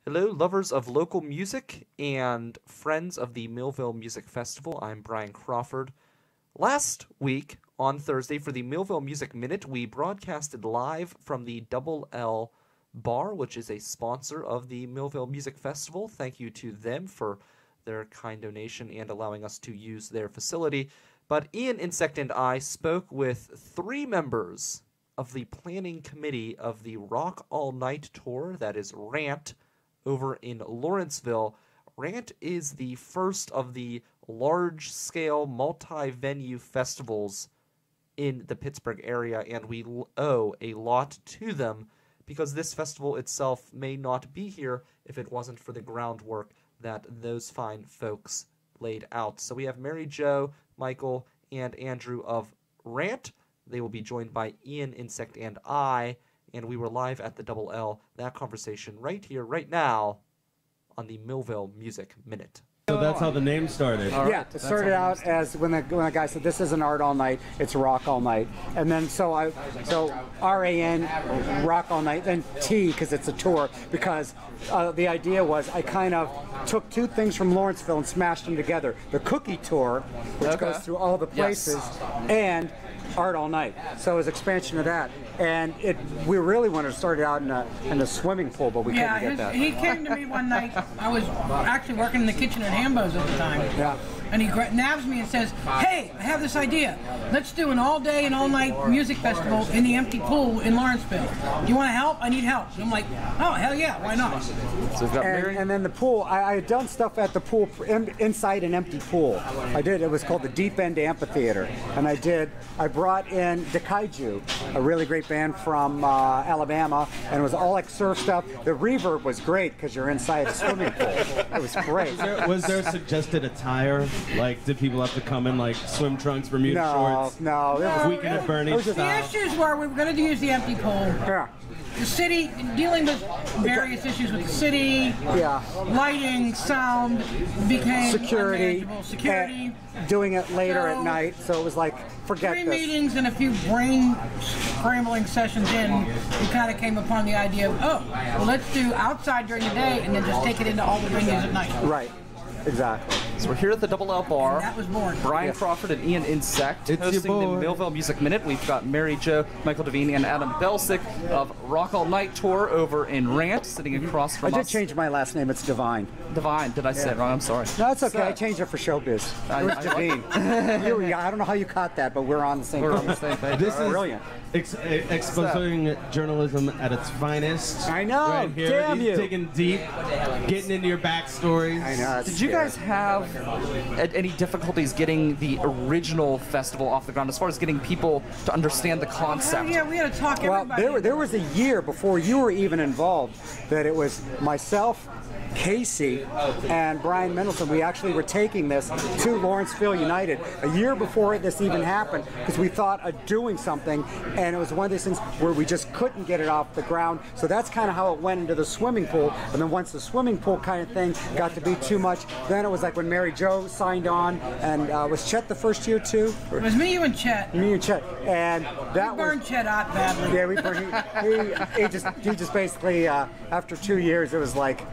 Hello, lovers of local music and friends of the Millvale Music Festival. I'm Brian Crawford. Last week, on Thursday, for the Millvale Music Minute, we broadcasted live from the Double L Bar, which is a sponsor of the Millvale Music Festival. Thank you to them for their kind donation and allowing us to use their facility. But Ian, Insect, and I spoke with 3 members of the planning committee of the Rock All Night Tour, that is R.A.N.T, over in Lawrneceville. R.A.N.T is the first of the large-scale multi-venue festivals in the Pittsburgh area, and we owe a lot to them because this festival itself may not be here if it wasn't for the groundwork that those fine folks laid out. So we have Mary Jo, Michael, and Andrew of R.A.N.T. They will be joined by Ian, Insect, and I, and we were live at the Double L. That conversation right here, right now, on the Millvale Music Minute. So that's how the name started. Right. Yeah, it started out as when the guy said, "This isn't art all night, it's rock all night," and then so R.A.N. rock all night, then T because it's a tour. Because the idea was I kind of took 2 things from Lawrenceville and smashed them together: the Cookie Tour, which goes through all the places, and Art All Night. So it was expansion of that, and we really wanted to start it out in a swimming pool, but we couldn't get that. He came to me one night. I was actually working in the kitchen at Hambo's at the time. Yeah. And he nabs me and says, "Hey, I have this idea. Let's do an all-day and all-night music festival in the empty pool in Lawrenceville. Do you want to help? I need help." And I'm like, "Oh, hell yeah, why not?" So we've got and then the pool, I had done stuff at the pool, inside an empty pool. It was called the Deep End Amphitheater. And I brought in the Kaiju, a really great band from Alabama, and it was all like surf stuff. The reverb was great because you're inside a swimming pool. It was great. Was there suggested attire? Like, did people have to come in like swim trunks, Bermuda shorts? No. It was Weekend at Bernie's The style. issues were we were going to use the empty pool. Yeah. The city, dealing with various issues with the city, lighting, sound, became security, unmanageable. Security. Doing it later at night, so it was like, forget 3 this. meetings and a few brain scrambling sessions in, we kind of came upon the idea of, well, let's do outside during the day and then just take it into all the venues at night. Right. Exactly. So we're here at the Double L Bar. And that was born. Brian Crawford and Ian Insect hosting the Millvale Music Minute. We've got Mary Jo, Michael Devine, and Adam Belsick of Rock All Night Tour over in R.A.N.T, sitting across from us. I did change my last name. It's Divine. Divine. Did I say it wrong? I'm sorry. No, it's okay. I changed it for showbiz. It was Devine. I don't know how you caught that, but we're on the same page. We're on the same page. This is brilliant. Exposing journalism at its finest. I know. Right here. Damn you. Digging deep, getting into your backstories. I know. Did you guys have any difficulties getting the original festival off the ground as far as getting people to understand the concept? Yeah, we had to talk Well, everybody. there was a year before you were even involved that it was myself, Casey, and Brian Mendelson. We actually were taking this to Lawrenceville United a year before this even happened because we thought of doing something, and it was one of those things where we just couldn't get it off the ground. So that's kind of how it went into the swimming pool. And then once the swimming pool kind of thing got to be too much, then it was like when Mary Jo signed on, and was Chet the first year too? It was me, you, and Chet. Me and Chet, and that We burned Chet out badly. Yeah, we burned. He just basically after 2 years, it was like,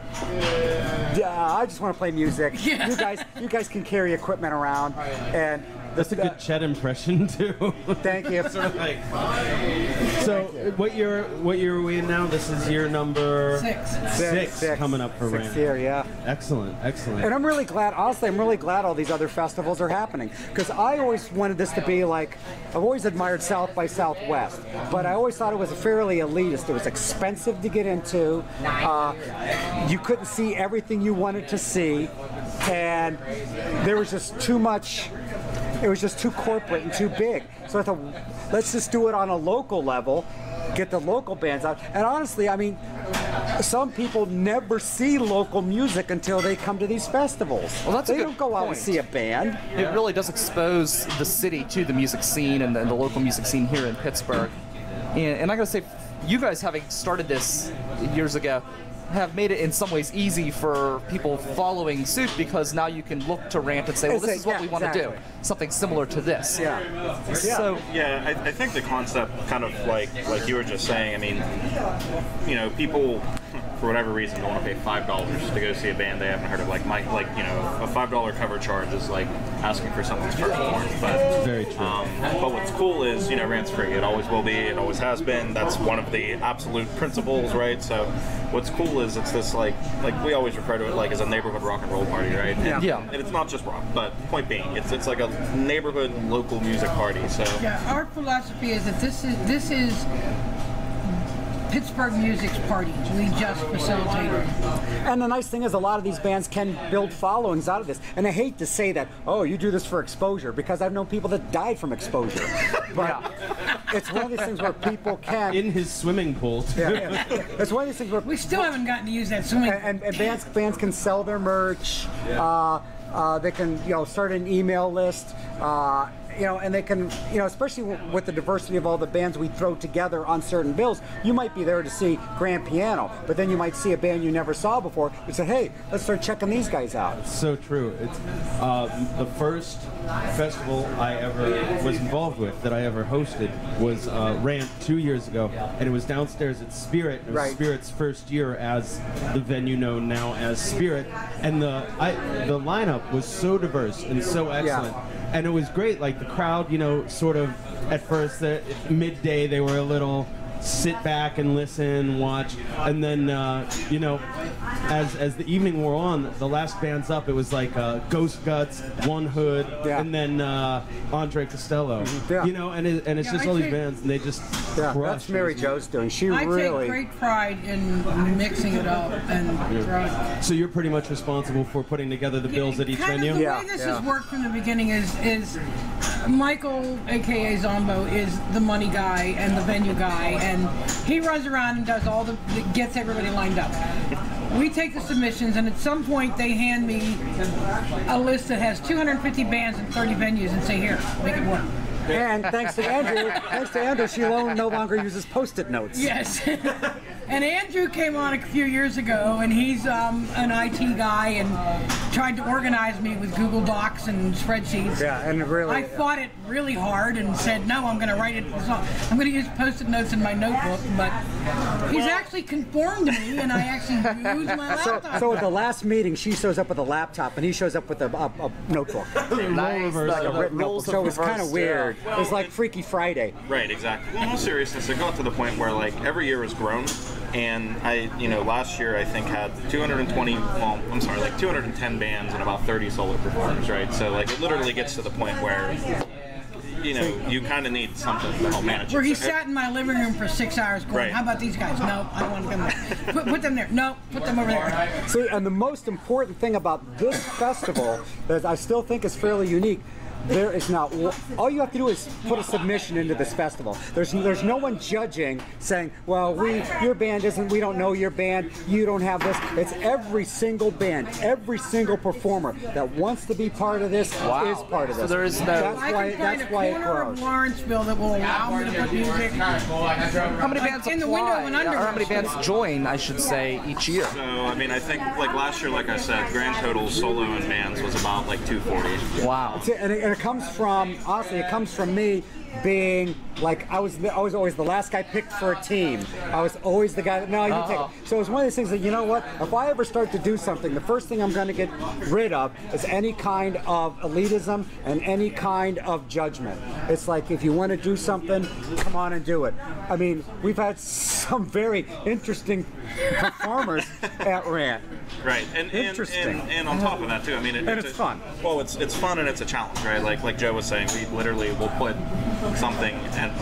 I just want to play music. Yeah. You guys can carry equipment around, and that's a good Chet impression too. Thank you. Sort of like. So, what year are we in now? This is year number 6 coming up for R.A.N.T. 6th year, yeah. Excellent. And I'm really glad. Honestly, I'm really glad all these other festivals are happening because I always wanted this to be like. I've always admired South by Southwest, but I always thought it was fairly elitist. It was expensive to get into. You couldn't see everything you wanted to see, and there was just too much. It was just too corporate and too big. So I thought, let's just do it on a local level, get the local bands out. And honestly, I mean, some people never see local music until they come to these festivals. Well, that's a they good don't go out and point. see a band. It really does expose the city to the music scene and the local music scene here in Pittsburgh. And I gotta say, you guys having started this years ago, have made it in some ways easy for people following suit because now you can look to R.A.N.T and say, well, this is what we want to do. Something similar to this. Yeah. So, I think the concept kind of like you were just saying, I mean, you know, people for whatever reason, don't want to pay $5 to go see a band they haven't heard of. Like a $5 cover charge is like asking for something's first form. But Very true. But what's cool is, Rant's free. It always will be. It always has been. That's one of the absolute principles, right? So what's cool is it's this like we always refer to it like as a neighborhood rock and roll party, right? And, and it's not just rock, but point being, it's like a neighborhood local music party. So yeah, our philosophy is that this is Pittsburgh music's party. We just facilitate it. And the nice thing is a lot of these bands can build followings out of this. And I hate to say that, oh, you do this for exposure, because I've known people that died from exposure. But it's one of these things where people can... In his swimming pool, too. It's one of these things where... We still haven't gotten to use that swimming pool. And bands can sell their merch. They can, start an email list. And they can, especially with the diversity of all the bands we throw together on certain bills, you might be there to see grand piano, but then you might see a band you never saw before and say, hey, let's start checking these guys out. It's so true. It's the first festival I ever was involved with that I ever hosted was Rant 2 years ago, and it was downstairs at Spirit. It was Spirit's first year as the venue known now as Spirit, and the lineup was so diverse and so excellent. And it was great, like the crowd, sort of at first, midday, they were a little sit back and listen, watch, and then, as the evening wore on, the last band's up, it was like Ghost Guts, One Hood, and then Andre Costello, and it's just all these bands, and they just crush. That's Mary Jo's doing. I take great pride in mixing it up and throwing. So you're pretty much responsible for putting together the bills at each venue? The way this has worked from the beginning is Michael, a.k.a. Zombo, is the money guy and the venue guy, and he runs around and does gets everybody lined up. We take the submissions, and at some point they hand me a list that has 250 bands and 30 venues and say, here, make it work. And thanks to Andrew, she no longer uses Post-it notes. Yes. And Andrew came on a few years ago, and he's an IT guy and tried to organize me with Google Docs and spreadsheets. Yeah, and really... I fought it really hard and said, no, I'm going to write it. I'm going to use Post-it notes in my notebook, but he's actually conformed to me, and I actually use my laptop. So at the last meeting, she shows up with a laptop, and he shows up with a notebook. Nice. Like a written notebook. So it's kind of weird. Well, it was like Freaky Friday. Right, exactly. Well, in all seriousness, it got to the point where, like, every year has grown. And last year I think had 210 bands and about 30 solo performers, right? So like it literally gets to the point where, you kind of need something to help manage it. Where he sat in my living room for 6 hours going, how about these guys? No, I don't want them there. Put them there. No, put them over there. See, and the most important thing about this festival that I still think is fairly unique, there is not. All you have to do is put a submission into this festival. There's no one judging, saying, "Well, your band isn't. We don't know your band. You don't have this." It's every single band, every single performer that wants to be part of this is part of this. So there is no. That's why it grows. Of Lawrenceville that will allow me to put music. How many bands in the window and under? Or how many bands join? I should say each year. So I think like last year, like I said, grand total solo and bands was about like 240. Wow. And it comes from, honestly, it comes from me being like, I was always the last guy picked for a team. I was always the guy that, no, you didn't take it. So it's one of these things that, you know what, if I ever start to do something, the first thing I'm going to get rid of is any kind of elitism and any kind of judgment. It's like, if you want to do something, come on and do it. I mean, we've had some very interesting performers at Rant. Right, and on top of that too, I mean, it's fun. Well, it's fun and it's a challenge, right? Like Joe was saying, we literally will put something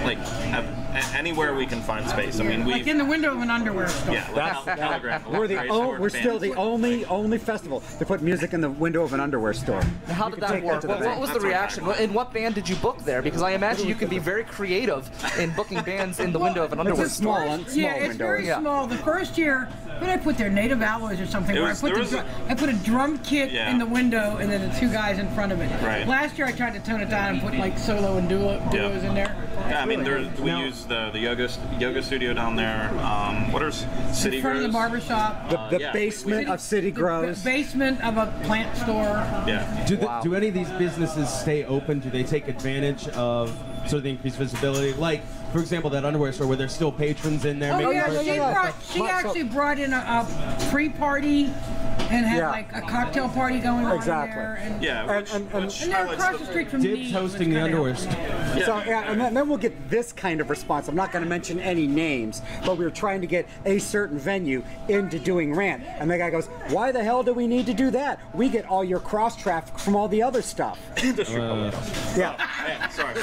at anywhere we can find space. I mean, like in the window of an underwear store. Yeah, we're still the only festival to put music in the window of an underwear store. How did that work? What was the reaction? And what band did you book there? Because I imagine you can be very creative in booking bands in the window of an underwear store. It's very small. The first year, what did I put there? Native Alloys or something. I put a drum kit in the window and then the two guys in front of it. Right. Last year I tried to tone it down and put like solo and duos in there. Yeah, I mean, we use the yoga studio down there. What are City in front Grows? of the barbershop. The basement of City Grows. The basement of a plant store. Yeah. Do any of these businesses stay open? Do they take advantage of sort of the increased visibility. Like, for example, that underwear store where there's still patrons in there. Oh making yeah, she actually brought in a pre-party and had like a cocktail party going on there. And, and they're across the street from Dibs hosting the underwear store. So and then we'll get this kind of response. I'm not going to mention any names, but we were trying to get a certain venue into doing Rant, and the guy goes, "Why the hell do we need to do that? We get all your cross traffic from all the other stuff." Yeah. Sorry.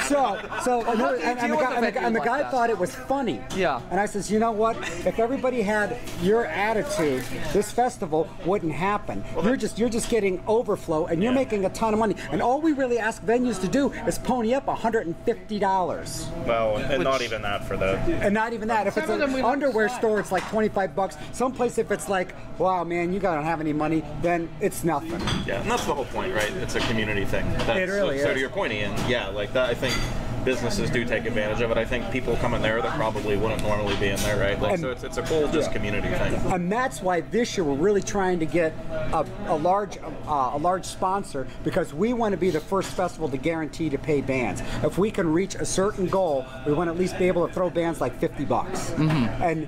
And the guy thought it was funny. Yeah. And I says, you know what? If everybody had your attitude, this festival wouldn't happen. You're just getting overflow, and you're making a ton of money. And all we really ask venues to do is pony up $150. Well, and not even that for the. And not even that. If it's an underwear store, it's like $25. Someplace, if it's like, wow, man, you don't have any money, then it's nothing. Yeah, and that's the whole point, right? It's a community thing. It really is. So to your point, Ian, like that, I think businesses do take advantage of it. I think people come in there that probably wouldn't normally be in there, right? Like, so it's a cool just community thing. And that's why this year we're really trying to get a large sponsor, because we want to be the first festival to guarantee to pay bands. If we can reach a certain goal, we want to at least be able to throw bands like $50. Mm-hmm. And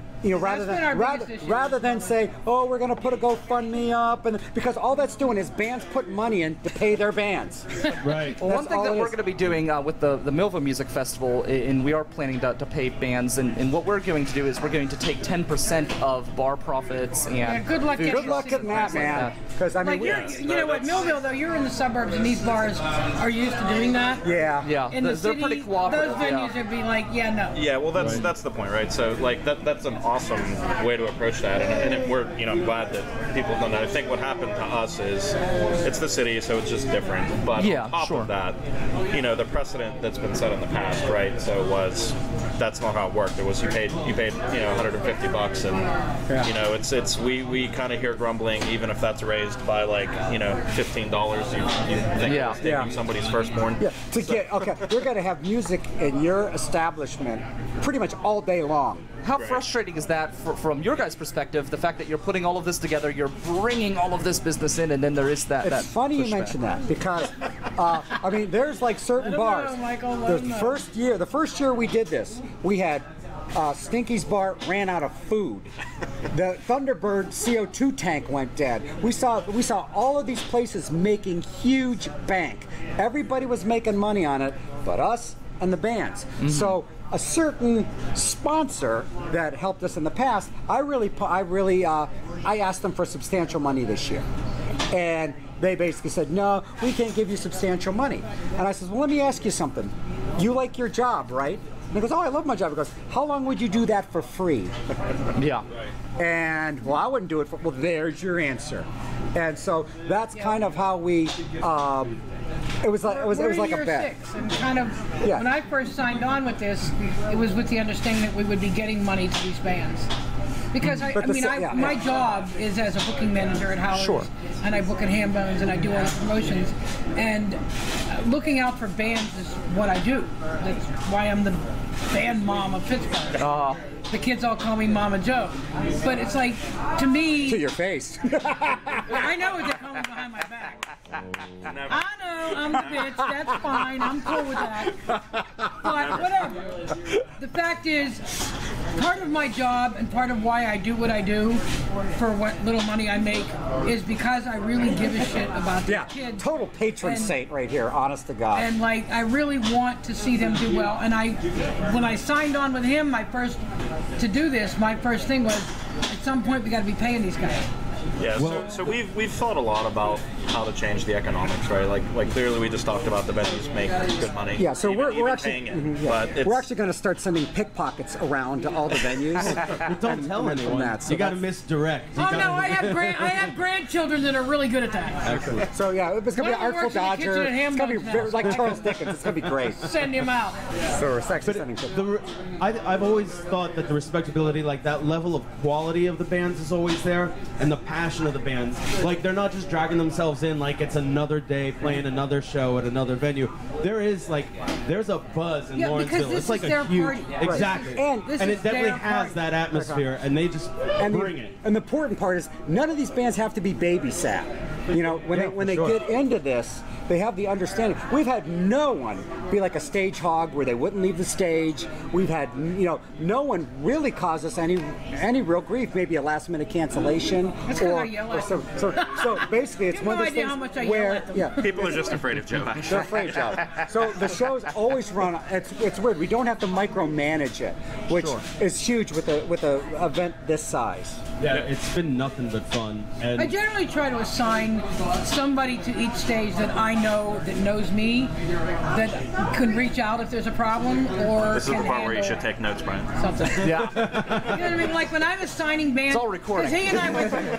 rather than say, oh, we're going to put a GoFundMe up, and because all that's doing is bands put money in to pay their bands. Right. Well, one thing that we're going to be doing with the Millvale Music Festival, and we are planning to pay bands, and what we're going to do is we're going to take 10% of bar profits and good luck getting that, man. Because I mean, you know what, Millvale though, you're in the suburbs, and these bars are used to doing that. Yeah. In the they're city, pretty cooperative. those venues would be like, no. Yeah, well, that's the point, right? So like that's an awesome way to approach that, and we're I'm glad that people have done that. I think what happened to us is it's the city, so it's just different. But on top of that, the precedent that's been set in the past, right? So that's not how it worked. It was you paid $150, and it's we kind of hear grumbling, even if that's raised by like $15. You think it's taking somebody's firstborn. Yeah. We're going to have music in your establishment pretty much all day long. How frustrating is that from your guys' perspective, the fact that you're putting all of this together, you're bringing all of this business in, and then there is that It's funny you mention that, because, I mean, there's like certain bars. The first year we did this, we had Stinky's Bar ran out of food. The Thunderbird CO2 tank went dead. We saw all of these places making huge bank. Everybody was making money on it, but us and the bands. Mm-hmm. So a certain sponsor that helped us in the past, I asked them for substantial money this year, and they basically said, no, we can't give you substantial money. And I said, well, let me ask you something. You like your job, right? And he goes, oh, I love my job. He goes, how long would you do that for free? Yeah. And, well, I wouldn't do it for, well, there's your answer. And so that's kind of how we, it was like a bet. 6, and kind of, when I first signed on with this, it was with the understanding that we would be getting money to these bands. Because my job is as a booking manager at Howard's, and I book at Hambones, and I do all the promotions, and looking out for bands is what I do. That's why I'm the band mom of Pittsburgh. The kids all call me Mama Joe, but it's like, to me, to your face. I know what they're calling behind my back. I know, I'm the bitch, that's fine, I'm cool with that. But whatever. The fact is, part of my job and part of why I do what I do for what little money I make is because I really give a shit about these kids. Total patron saint right here, honest to God. And like, I really want to see them do well. And when I signed on with him, my first thing was, at some point we got to be paying these guys. Yeah, so we've thought a lot about how to change the economics, right? Like clearly we just talked about the venues make good money. Yeah, so we're actually paying it, but we're actually going to start sending pickpockets around to all the venues. Don't tell anyone. So you got to misdirect. I have grandchildren that are really good at that. Excellent. So yeah, it's going to be an Artful Dodger. It's going to be like Charles Dickens. It's going to be great. Send him out. So we're actually sending I've always thought that the respectability, like that level of quality of the bands is always there, and the passion of the bands. Like, they're not just dragging themselves in like it's another day playing another show at another venue. There's a buzz in Lawrenceville. It's like a huge party. Exactly. And it definitely has that atmosphere, and they just bring it. And the important part is, none of these bands have to be babysat. You know, when they get into this, they have the understanding. We've had no one be like a stage hog where they wouldn't leave the stage. We've had, you know, no one really cause us any real grief. Maybe a last minute cancellation. That's because I yell at them. So basically, it's one of those things how much I where yell at them. People are just afraid of Joe, actually. they're afraid of Joe. So the shows always run. It's weird. We don't have to micromanage it, which is huge with a event this size. Yeah, it's been nothing but fun. And I generally try to assign somebody to each stage that I know that knows me, that can reach out if there's a problem, or This is can the part where you handle should take notes, Brian. something. Yeah. You know what I mean? Like when I'm assigning bands, It's all recording. 'cause he and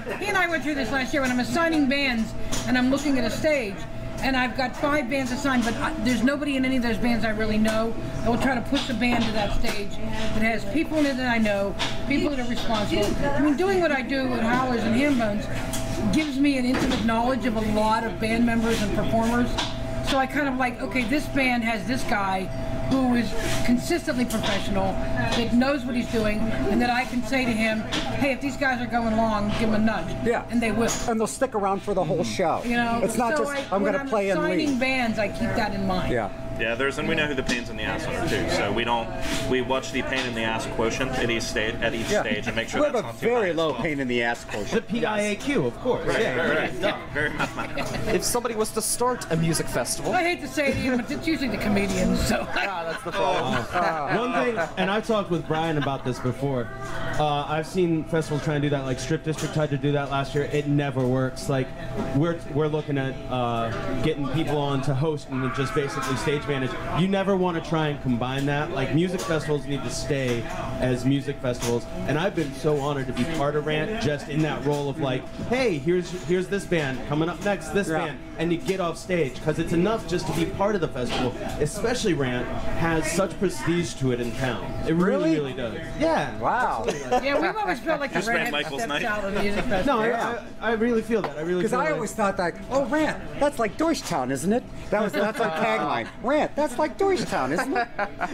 I went through this last year when I'm assigning bands and I'm looking at a stage. And I've got 5 bands assigned, but there's nobody in any of those bands I really know. I will try to push a band to that stage that has people in it that I know, people that are responsible. I mean, doing what I do with Howlers and Hambones gives me an intimate knowledge of a lot of band members and performers. So I kind of like, okay, this band has this guy who is consistently professional, that knows what he's doing, and that I can say to him, hey, if these guys are going long, give them a nudge. Yeah. And they will. And they'll stick around for the whole show. You know, it's not so just I'm going to play and When I'm leave. assigning bands, I keep that in mind. Yeah. Yeah, and we know who the pains in the ass are too. So we watch the pain in the ass quotient at each stage and make sure we that's have a not too very high as low well. pain in the ass the quotient. PIAQ, of course. Right, Yeah, right. Very mathematical. If somebody was to start a music festival, I hate to say it, Ian, but it's usually the comedians. So that's the problem. One thing, and I've talked with Brian about this before. I've seen festivals try and do that, like Strip District tried to do that last year. It never works. Like we're looking at getting people on to host and just basically stage manage. You never want to try and combine that. Like music festivals need to stay as music festivals. And I've been so honored to be part of Rant, just in that role of like, hey, here's this band coming up next, this band, and you get off stage because it's enough just to be part of the festival. Especially Rant has such prestige to it in town. It really does. Yeah. Wow. yeah, we've always felt like the Just made redhead Michael's steps night. out of the music festival. No, I really feel that. I really Because feel I that. always thought that, oh, Rant, that's like Deutschtown, isn't it? That's our tagline. Rant, that's like Deutschtown, isn't it?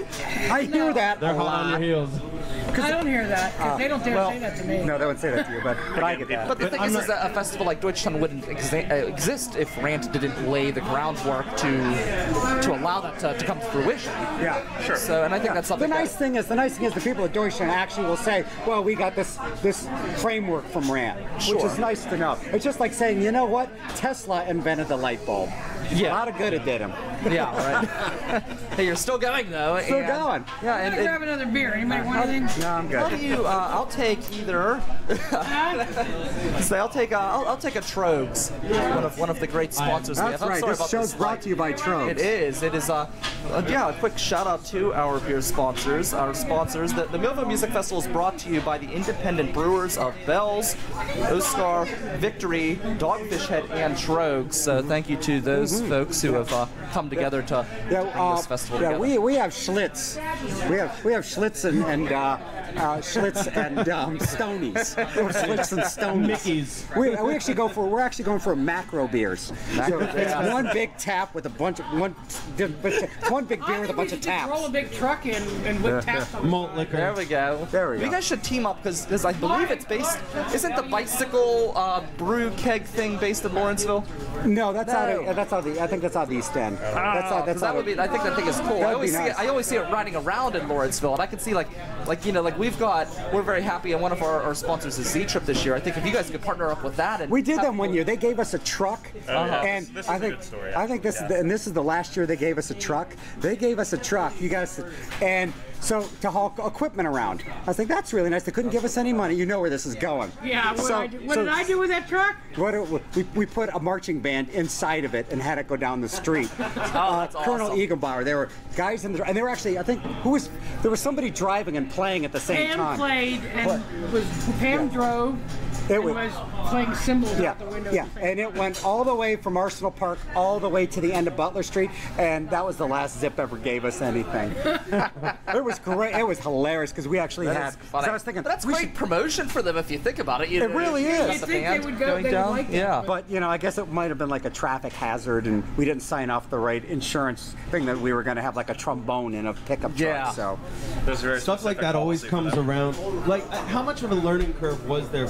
I hear that They're a hot on lot. your heels. I don't hear that, because they don't dare say that to me. No, they wouldn't say that to you, but I get that. But the thing is that a festival like Deutschtown wouldn't exist if Rant didn't lay the groundwork to allow that to come to fruition. Yeah, Sure. So, and I think that's something. The nice thing is the people at Deutschland actually will say, well, we got this framework from Rant, which is nice to know. It's just like saying, you know what? Tesla invented the light bulb. Yeah. A lot of good it did him. Yeah, right. Hey, you're still going though. Still and- going. Yeah, I'm and, gonna grab another beer. Anybody want anything? No, I'm How do good. you? I'll take either. Say, I'll take a Trogs, one of the great sponsors we have. That's I'm right. sorry This about show's this brought light. to you by Trogs. It is. It is. Yeah. A quick shout out to our beer sponsors. Our sponsors. The Millvale Music Festival is brought to you by the independent brewers of Bell's, Oscar, Victory, Dogfish Head, and Trogs. So thank you to those folks who have come together to bring this festival together. we have Schlitz. We have Schlitz and Schlitz and Stonies. We have Schlitz and Stonies. Mickey's. We're actually going for macro beers. So it's one big tap with a bunch of one big beer with a bunch of taps. Roll a big truck in and whip taps on Malt liquor. There we go. There we You go. guys should team up because I believe it's based. Isn't the bicycle brew keg thing based in Lawrenceville? No, that's No. I think that's out of the East End. That's That out would of, be. I think that thing is cool. That'd be nice. I always see it riding around in Lawrenceville, and I can see like we're very happy, and one of our sponsors is Z-Trip this year. I think if you guys could partner up with that, and We did have them one people- year. They gave us a truck, and This is I a think good story, I think this is the last year they gave us a truck. They gave us a truck. You guys, and so to haul equipment around. I was like, that's really nice. They couldn't give us any money. You know where this is going. Yeah, what So- did I do with that truck? We put a marching band inside of it and had it go down the street. that's Colonel awesome. Egenbauer. There were guys in the, and they were actually, I think, there was somebody driving and playing at the same Pam time. played and Pam drove It and was- was playing cymbals Yeah, out the window. yeah, and it went all the way from Arsenal Park all the way to the end of Butler Street, and that was the last Zip ever gave us anything. It was great. It was hilarious because we actually That had. is funny. So I was thinking, But that's we great should- promotion for them if you think about it. You It know, really you is. got You'd the think band they would go- going they would down. like that, Yeah. But I guess it might have been like a traffic hazard, and we didn't sign off the right insurance thing that we were going to have like a trombone in a pickup truck. Yeah. So There's very Stuff like specific that always policy for comes that. around. Like, how much of a learning curve was there for you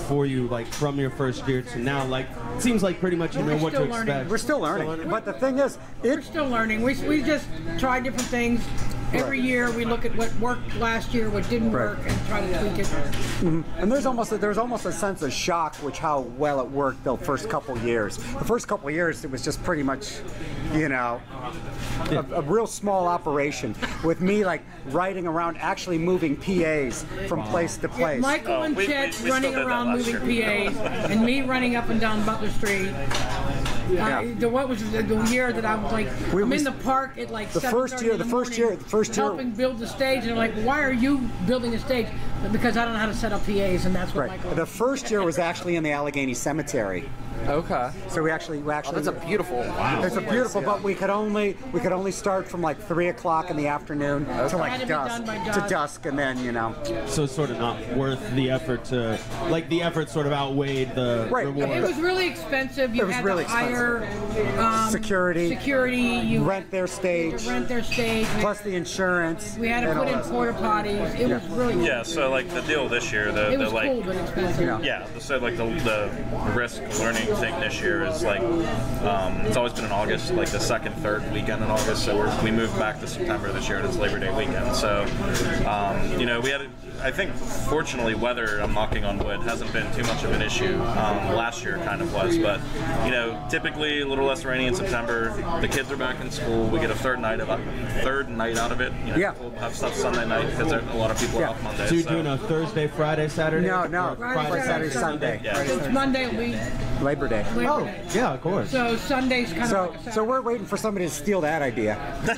you, like, from your first year to now? Like, it seems like pretty much you know what to expect. We're still learning. But the thing is, we're still learning. We just try different things. Every year we look at what worked last year, what didn't work, and try to tweak it. And there's almost a sense of shock with how well it worked the first couple years. The first couple years, it was just pretty much, you know, a real small operation with me like riding around, actually moving PAs from place to place. Michael and Chet running around moving PAs, and me running up and down Butler Street. What was the year that I was like, I'm in the park at like the first year, helping build the stage, and I'm like, why are you building a stage? Because I don't know how to set up PAs, and that's what Michael. The first year was actually in the Allegheny Cemetery. Okay. So we actually. Oh, that's a beautiful. Wow. It's a beautiful, but we could only start from like 3 o'clock in the afternoon to like dusk, and then, you know. So it's sort of not worth the effort to, like, the effort sort of outweighed the reward. It was really expensive. You had to hire security. You rent their stage. Plus the insurance. We had to put in porta potties. It was really. Yeah. So like the deal this year, it was cool but expensive. Yeah. So like the risk learning thing this year is like it's always been in August, like the second, third weekend in August. So we moved back to September this year, and it's Labor Day weekend. So you know, we had I think fortunately weather, I'm knocking on wood, hasn't been too much of an issue. Last year kind of was, but you know, typically a little less rainy in September. The kids are back in school. We get a third night out of it. You know, we'll have stuff Sunday night because a lot of people are off Monday. So you're doing a Thursday, Friday, Saturday? No. Friday, Saturday, Sunday. Yeah. It's Monday will be Labor Day. Yeah, of course. So Sunday's kind of like a so we're waiting for somebody to steal that idea.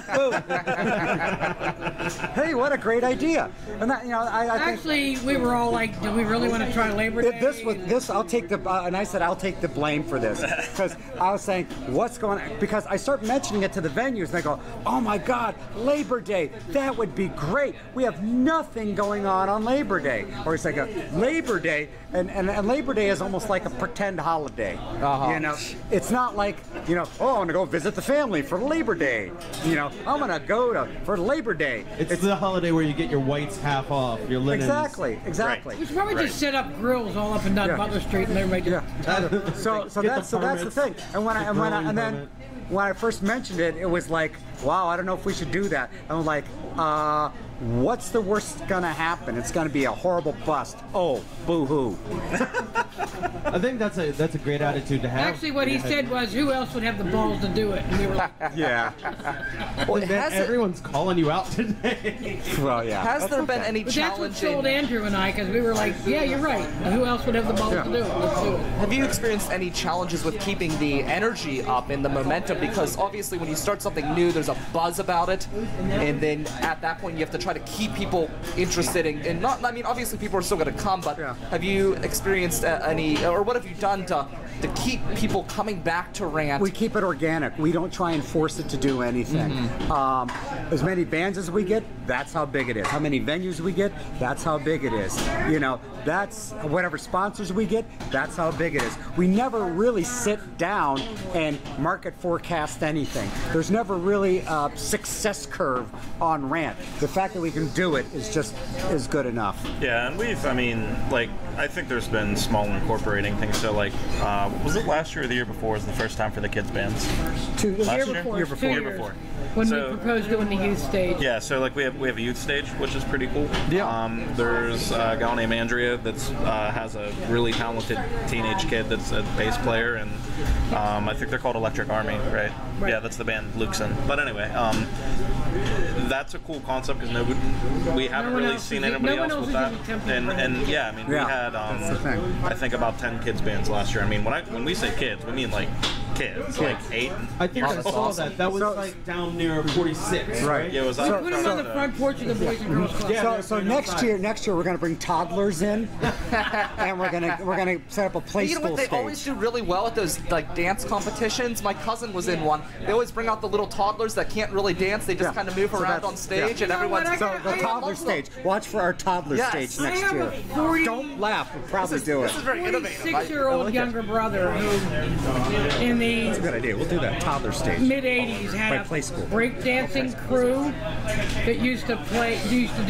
Hey, what a great idea! And that, you know, I think actually we were all like, do we really want to try Labor Day? This I'll take the and I said I'll take the blame for this because I was saying what's going on, because I start mentioning it to the venues and they go, oh my God, Labor Day, that would be great. We have nothing going on Labor Day. Or it's like a Labor Day, and Labor Day is almost like a pretend holiday. You know, it's not like, you know, oh, I'm gonna go visit the family for Labor Day. You know, I'm gonna go for Labor Day. It's the holiday where you get your whites half off, your linens. Exactly. Right. We should probably just set up grills all up and down Butler Street and everybody. So that's the thing. And when I first mentioned it, it was like, wow, I don't know if we should do that. And I'm like, what's the worst gonna happen? It's gonna be a horrible bust. Oh, boo-hoo. I think that's a great attitude to have. Actually, what he said was, who else would have the balls to do it? And we were like, yeah. Well, everyone's calling you out today. Well, yeah. Has there been any but that's what challenging? sold Andrew and I, because we were like, yeah, you're right. Who else would have the balls to do it? Let's do it. Have you experienced any challenges with keeping the energy up and the momentum? Because obviously when you start something new, there's a buzz about it, and then at that point you have to try to keep people interested in not. I mean, obviously people are still going to come, but have you experienced any, or what have you done to keep people coming back to Rant? We keep it organic. We don't try and force it to do anything. As many bands as we get, that's how big it is. How many venues we get, that's how big it is. You know, that's whatever sponsors we get, that's how big it is. We never really sit down and market forecast anything. There's never really a success curve on Rant. The fact that we can do it is good enough. Yeah, and I think there's been small incorporating things. So like, was it last year or the year before was the first time for the kids bands? Year before. When we proposed doing the youth stage. Yeah, so like we have a youth stage, which is pretty cool. Yeah. There's a gal named Andrea that's has a really talented teenage kid that's a bass player, and I think they're called Electric Army, right? Yeah, that's the band Luke's in. But anyway, that's a cool concept because we haven't really seen anybody else with that. And yeah, I mean, we had I think about 10 kids bands last year. I mean, when we say kids, we mean like kids, like 8. I think I saw that. That was like down near 46, right? Yeah, it was. We put them on the front porch of the Boys and Girls Club. So next year we're going to bring toddlers in, and we're gonna set up a play school what they stage. always do really well at those like dance competitions. My cousin was in one. They always bring out the little toddlers that can't really dance. They just kind of move around on stage, and everyone's the toddler stage. Watch for our toddler stage next year. Don't laugh. We'll probably do it. This is very innovative. 6-year-old younger brother who, in the That's a good idea. We'll do that toddler stage. mid-'80s, had a play school. breakdancing crew that used to do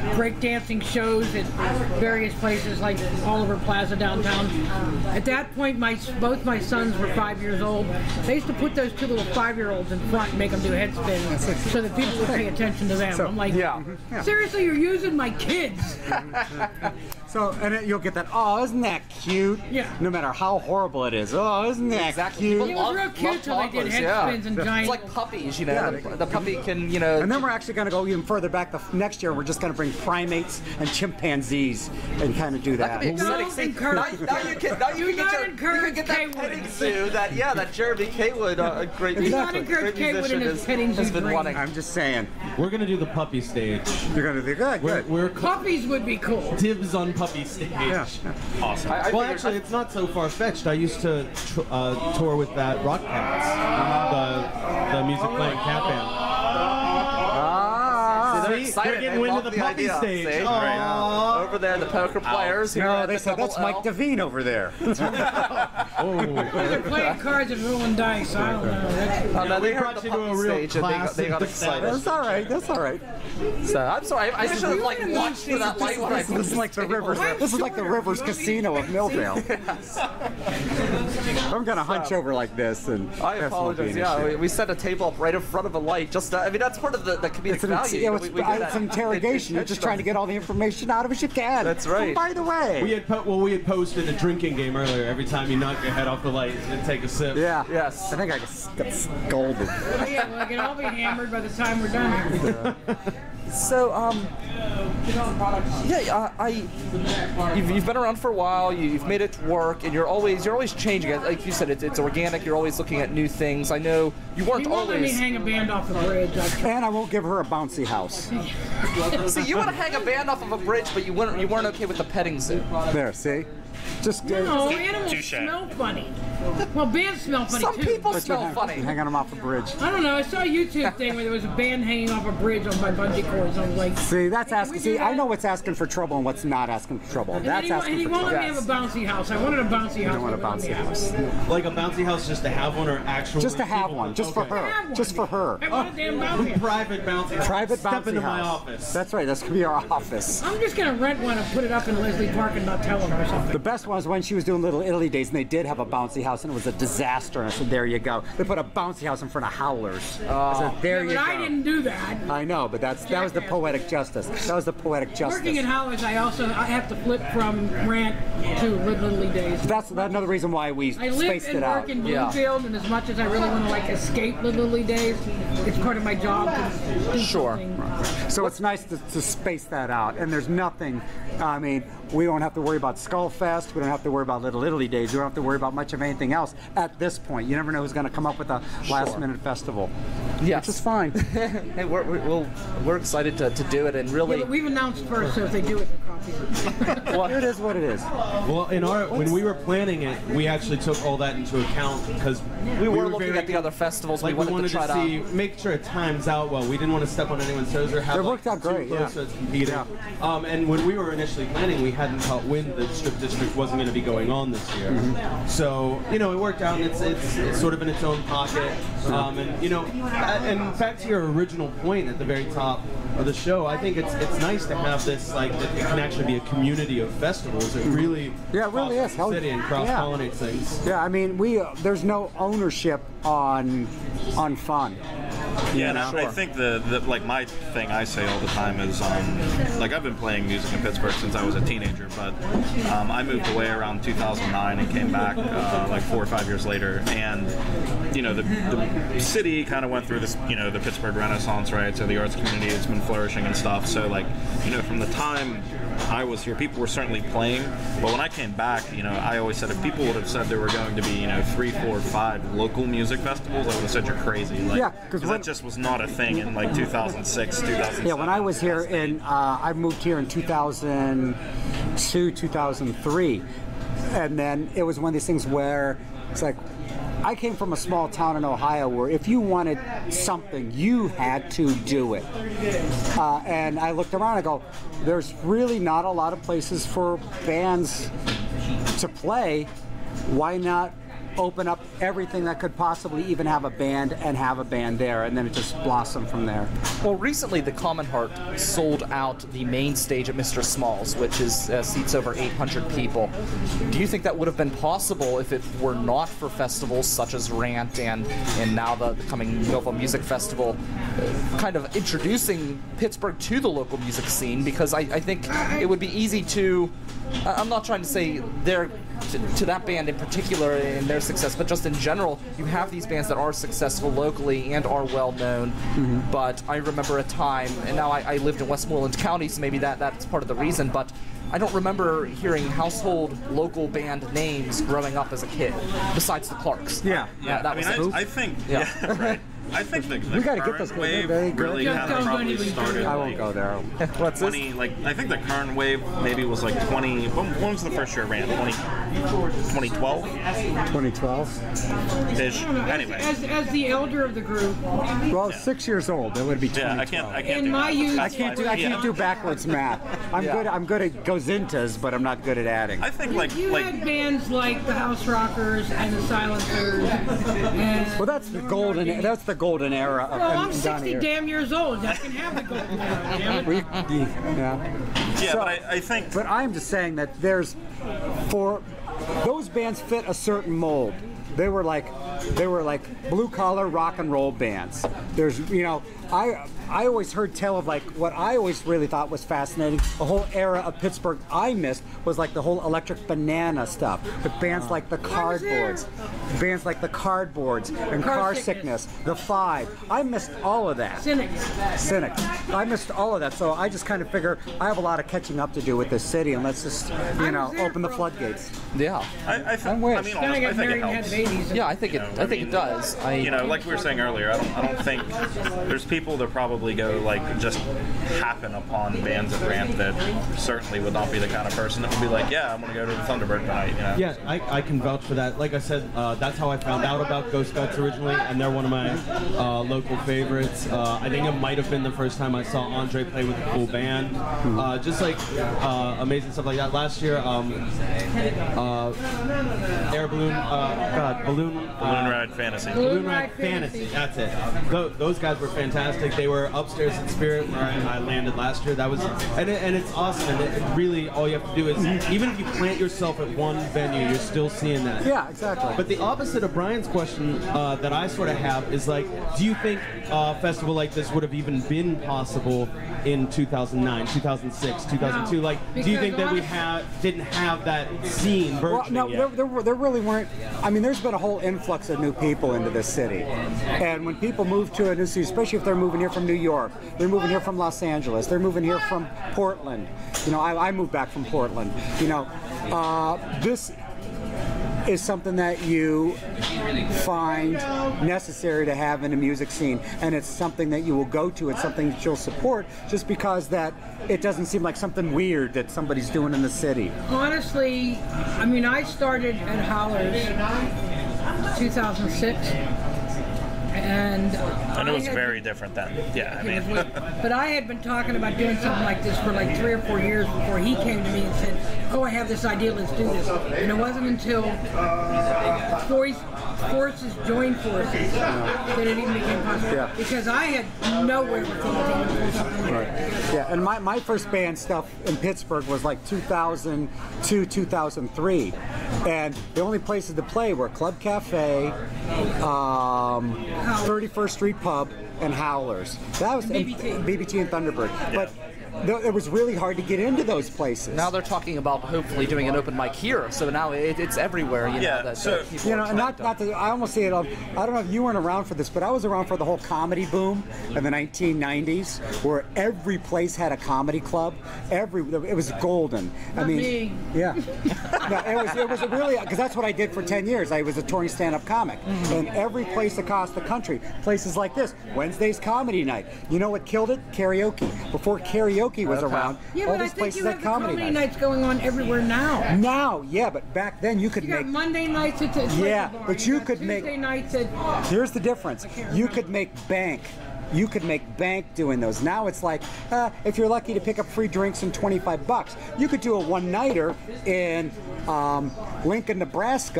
breakdancing shows at various places like Oliver Plaza downtown. At that point, both my sons were 5 years old. They used to put those two little 5-year-olds in front and make them do head spins so that people would pay attention to them. I'm like, seriously, you're using my kids. So, and you'll get that, oh, isn't that cute? Yeah. No matter how horrible it is. Oh, isn't that cute? It was real cute till they did head spins and giant. It's like puppies, you know. The puppy can, you know. And then we're actually going to go even further back. Next year, we're just going to bring primates and chimpanzees and kind of do that. That could be exciting. See, now you can get that petting zoo that Jeremy Kaywood, a great musician, has been wanting. I'm just saying. We're going to do the puppy stage. You're going to do good. We're puppies would be cool. Dibs on puppy stage. Yeah. Awesome. Well, actually, it's not so far-fetched. I used to tour with that Rock Cats, the music playing cat band. They're excited. They're getting wind of the puppy stage. Over there, the poker players. No, they said that's Mike Devine over there. They're playing cards and rolling dice. I don't know. They heard the puppy stage and they got excited. That's all right. That's all right. So I'm sorry. I should have watched for that light when I This is like the Rivers. This is like the Rivers Casino of Millvale. I'm gonna hunch over like this, and I apologize. Yeah, we set a table up right in front of a light. Just, I mean, that's part of the comedic value. It's interrogation. You're just trying to get all the information out of us you can. That's right. And by the way, we had posted a drinking game earlier. Every time you knock your head off the light and take a sip. Yeah. Yes. I think I got scolded. Yeah, well, I can all be hammered by the time we're done here. So, you've been around for a while. You've made it work, and you're always changing it. Like you said, it's organic. You're always looking at new things. I know you weren't You won't let me always. hang a band off a bridge. And I won't give her a bouncy house. See, you want to hang a band off of a bridge, but you weren't okay with the petting zoo. There, see? Just No, animals smell funny. Well, bands smell funny Some too. people smell funny. hanging them off a bridge. I don't know. I saw a YouTube thing where there was a band hanging off a bridge by bungee cords. I was like, See, that's hey, asking. See, I know what's asking for trouble and what's not asking for trouble. That's and asking he for won't trouble. let me have a bouncy house. I wanted a bouncy house. I want a bouncy house. Like a bouncy house just to have one, or actually Just to have one, just for her. Just for her. I want a damn bouncy house. Private bouncy house. Private Step bouncy into house. my office. That's right. That's gonna be our office. I'm just gonna rent one and put it up in Leslie Park and not tell them or something. The best one was when she was doing Little Italy days, and they did have a bouncy house, and it was a disaster. And I said, "There you go." They put a bouncy house in front of Howlers. I said, "There Yeah, you but go." I didn't do that. I know, but that was the poetic justice. That was the poetic justice. Working at Howlers, I have to flip from rant to Ridley Days. That's another reason why we I live spaced and it out. work in Bloomfield, and as much as I really want to like escape Ridley Days, it's part of my job to do something. So it's nice to space that out. And there's nothing, I mean, we don't have to worry about Skullfest. We don't have to worry about Little Italy Days. We don't have to worry about much of anything else at this point. You never know who's going to come up with a last-minute festival. Yes. Which is fine. Hey, we're excited to do it, and really. Yeah, but we've announced first, so if they do it, they're copying. Well, it is what it is. Well, when we were planning it, we actually took all that into account because we were looking at the other festivals. Like we wanted to try see, make sure it times out well. We didn't want to step on anyone's toes or have It worked out great, too close to competing. And when we were initially planning, we hadn't caught wind that Strip District wasn't going to be going on this year. So it worked out. And it's sort of in its own pocket. And back to your original point at the very top of the show, I think it's nice to have this, like, that it can actually be a community of festivals. It really it really is. the city and cross-pollinate things. Yeah, I mean, there's no ownership on fun. Yeah, and I think like my thing I say all the time is like I've been playing music in Pittsburgh since I was a teenager, but I moved away around 2009 and came back like 4 or 5 years later, and the city kind of went through this the Pittsburgh Renaissance, right? So the arts community has been flourishing and stuff. So like from the time I was here, people were certainly playing, but when I came back, I always said if people would have said there were going to be 3, 4, 5 local music festivals, I would have said you're crazy. Like, because that just was not a thing in like 2006, 2007. Yeah, when I was here I moved here in 2002, 2003, and then it was one of these things where it's like, I came from a small town in Ohio where if you wanted something, you had to do it. And I looked around, I go, there's really not a lot of places for bands to play. Why not open up everything that could possibly even have a band and have a band there, and then it just blossomed from there. Well, recently the Common Heart sold out the main stage at Mr. Small's, which is seats over 800 people. Do you think that would have been possible if it were not for festivals such as Rant and now the coming Millvale Music Festival, kind of introducing Pittsburgh to the local music scene? Because I think it would be easy to, I'm not trying to say they're to that band in particular in their success, but just in general, you have these bands that are successful locally and are well known. But I remember a time, and now I lived in Westmoreland County, so maybe that's part of the reason, but I don't remember hearing household local band names growing up as a kid, besides the Clarks. Yeah. That was it. I think, right. I think the we got to get those wave really kind of probably started. I won't go there. What's 20, this? like I think the Kern wave maybe was like 20. When was the first year it ran? 2012. 2012 ish. Anyway, as the elder of the group. Well, 6 years old. That would be 2012. Yeah, I can't In do my that. youth, I can't do backwards math. I'm good at Gozintas, but I'm not good at adding. I think you had bands like the House Rockers and the Silencers. And, Well, that's the golden era of well, I'm down 60 here. damn years old. I can have the golden era. Damn it. Yeah, So- but I think. But I'm just saying that for those bands fit a certain mold. They were like blue collar rock and roll bands. There's I always heard tell of like what I always really thought was fascinating. The whole era of Pittsburgh I missed was like the whole Electric Banana stuff with bands like the Cardboards, and Car Sickness, the Five. I missed all of that. Cynics. I missed all of that. So I just kind of figure I have a lot of catching up to do with this city, and let's just open the floodgates. Yeah. I I'm with. mean, honestly, Then I I got think it married and had helps. babies. Yeah, I think it does. Like we were saying earlier, I don't think there's people that probably go like just happen upon bands at Rant that certainly would not be the kind of person that would be like, yeah, I'm gonna go to the Thunderbird tonight. Yeah, I can vouch for that. Like I said, that's how I found out about Ghost Guts originally, and they're one of my local favorites. I think it might have been the first time I saw Andre play with a cool band. Just like amazing stuff like that. Last year, Air Balloon, Balloon Ride Fantasy. Balloon Ride Fantasy, that's it. Those guys were fantastic. They were upstairs in Spirit where I landed last year. That was, and it's awesome. And it really, all you have to do is, even if you plant yourself at one venue, you're still seeing that. Yeah, exactly. But the opposite of Brian's question that I sort of have is like, do you think a festival like this would have even been possible in 2009, 2006, 2002? Like, do you think that we didn't have that scene burgeoning yet? There really weren't. I mean, there's been a whole influx of new people into this city, and when people move to a new city, especially if they're moving here from New York, they're moving here from Los Angeles, they're moving here from Portland. I moved back from Portland. This is something that you find necessary to have in the music scene, and it's something that you will go to. It's something that you'll support just because that it doesn't seem like something weird that somebody's doing in the city. Honestly, I mean, I started at Howlers 2006. And it was very different then. Yeah, I mean. But I had been talking about doing something like this for like 3 or 4 years before he came to me and said, "Oh, I have this idea. Let's do this." And it wasn't until forces joined forces that it even became possible. Yeah. Because I had nowhere to pull something like this. Yeah, and my first band stuff in Pittsburgh was like 2002, 2003, and the only places to play were Club Cafe, 31st Street Pub, and Howlers. That was BBT and Thunderbird. But it was really hard to get into those places. Now they're talking about hopefully doing an open mic here, so now it's everywhere. And not to, I almost say it. I don't know if you weren't around for this, but I was around for the whole comedy boom in the 1990s, where every place had a comedy club. It was golden. Me. Yeah. No, it was really, because that's what I did for 10 years. I was a touring stand-up comic, and every place across the country, places like this, Wednesday's comedy night. You know what killed it? Karaoke. Before karaoke was around, yeah, all but I these think places you have had the comedy nights. nights going on everywhere now. Now, yeah, but back then you could You got make. Monday nights at the bar. But you got could make. Tuesday nights at. Here's the difference. You could make bank. You could make bank doing those. Now it's like, if you're lucky to pick up free drinks and $25, you could do a one-nighter in Lincoln, Nebraska,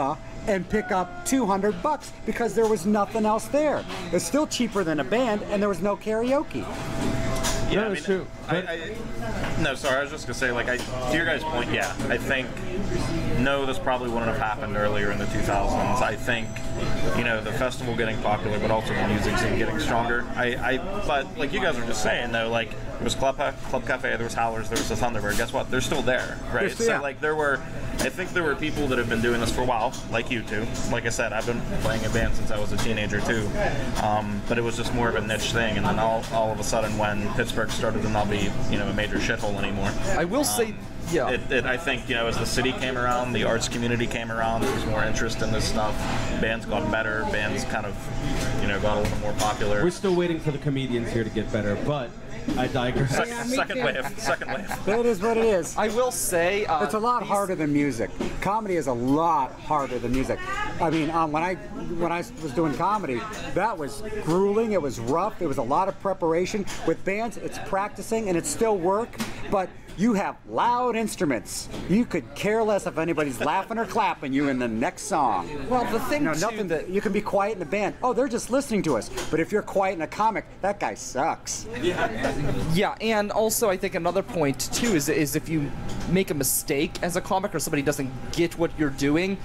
and pick up $200 because there was nothing else there. It's still cheaper than a band, and there was no karaoke. Yeah, that's true. No, sorry, I was just gonna say, like, to your guys' point, yeah, I think, no, this probably wouldn't have happened earlier in the 2000s. I think, you know, the festival getting popular, but also the music scene getting stronger. But like you guys were just saying, though, like, there was Club Cafe, there was Howlers, there was the Thunderbird. Guess what? They're still there, right? So, like, I think there were people that have been doing this for a while, like you two. Like I said, I've been playing in band since I was a teenager, too. But it was just more of a niche thing, and then all of a sudden, when Pittsburgh started to not be, you know, a major shithole anymore. I will say, yeah. I think, you know, as the city came around, the arts community came around, there was more interest in this stuff. Bands got better, bands kind of, you know, got a little more popular. We're still waiting for the comedians here to get better, but I digress. Second wave. It is what it is. I will say it's a lot harder than music. Comedy is a lot harder than music. I mean, when I was doing comedy, that was grueling. It was rough. It was a lot of preparation. With bands, it's practicing and it's still work, but you have loud instruments. You could care less if anybody's laughing or clapping you in the next song. Well, the thing nothing that you can be quiet in the band. Oh, they're just listening to us. But if you're quiet in a comic, that guy sucks. Yeah, and also I think another point too is if you make a mistake as a comic or somebody doesn't get what you're doing,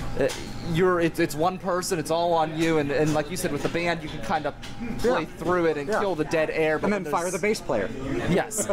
it's one person, it's all on you, and like you said with the band, you can kind of play through it and kill the dead air. But and then fire the bass player. Yes.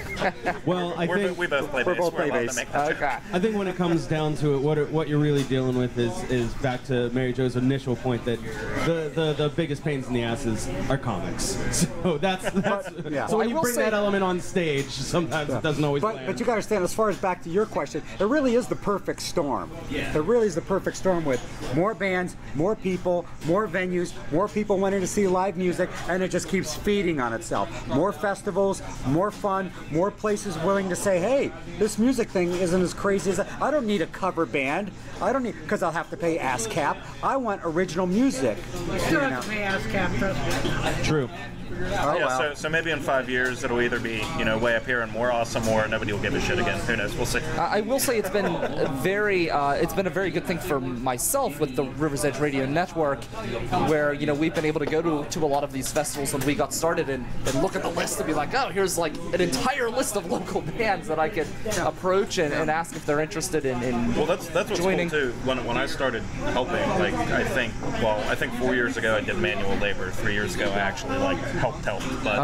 Well, we both play bass. Both play bass. Okay. I think when it comes down to it, what you're really dealing with is back to Mary Jo's initial point that the biggest pains in the asses are comics. So that's so when you bring that element on stage, sometimes it doesn't always land. But you got to understand, as far as back to your question, it really is the perfect storm. Yeah. It really is the perfect storm with more bands, more people, more venues, more people wanting to see live music, and it just keeps feeding on itself. More festivals, more fun, more places willing to say, hey, this music thing isn't as crazy as I don't need a cover band. I don't need, because I'll have to pay ASCAP. I want original music. Still have to pay ASCAP, trust me. True. Oh, yeah, well. so maybe in 5 years it'll either be, you know, way up here and more awesome, or nobody will give a shit again. Who knows? We'll see. I will say it's been a very good thing for myself with the River's Edge Radio Network, where, you know, we've been able to go to a lot of these festivals when we got started and look at the list and be like, oh, here's like an entire list of local bands that I could approach and ask if they're interested in well, that's what's joining. cool too. When I started helping, like I think 4 years ago I did manual labor. 3 years ago I actually helped, but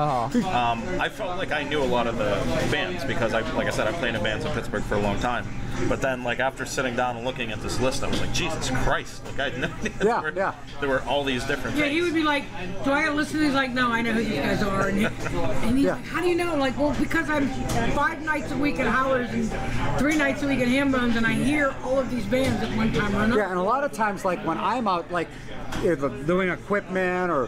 I felt like I knew a lot of the bands because like I said, I played in bands in Pittsburgh for a long time. But then, like, after sitting down and looking at this list, I was like, Jesus Christ! Like, I had no idea there were all these different things. He would be like, do I gotta listen to these? Like, no, I know who these guys are. And he's like, how do you know? Like, well, because I'm 5 nights a week at Howard's and 3 nights a week at Hambones, and I hear all of these bands at one time or another. Yeah, and a lot of times, like, when I'm out, like, either doing equipment or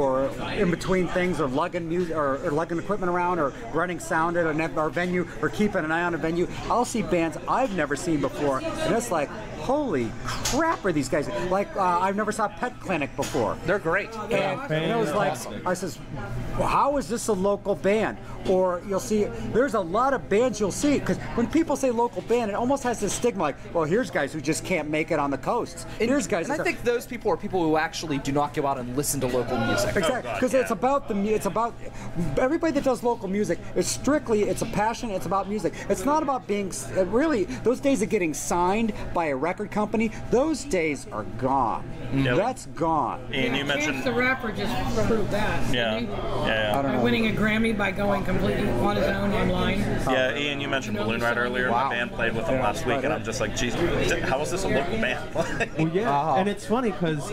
in between things, or lugging music or lugging equipment around, or running sound at our venue, or keeping an eye on a venue, I'll see bands I've never seen before, and it's like, holy crap, are these guys? Like, I've never saw Pet Clinic before. They're great. And it was like, I says, well, how is this a local band? Or you'll see, there's a lot of bands you'll see, because when people say local band, it almost has this stigma, like, well, here's guys who just can't make it on the coasts. Here's guys. And I think those people are people who actually do not go out and listen to local music. Exactly, because it's about everybody that does local music. It's a passion. It's about music. It's not about being really those days of getting signed by a record company. Those days are gone. Yep. That's gone. And you mentioned Chance the Rapper just proved that. Yeah. I don't know. Winning a Grammy by going completely on his own online. Yeah, Ian, you mentioned Balloon Ride earlier. Wow. My band played with them last week, and I'm just like, geez, how is this a local band? Well, yeah, and it's funny because